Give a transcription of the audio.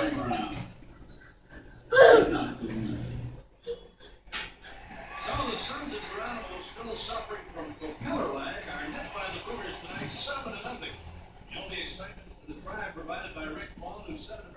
the Sons of Geronimo still suffering from propeller lag are net by the Cougars tonight 7-0. The only excitement for the tribe provided by Rick Vaughn, who set it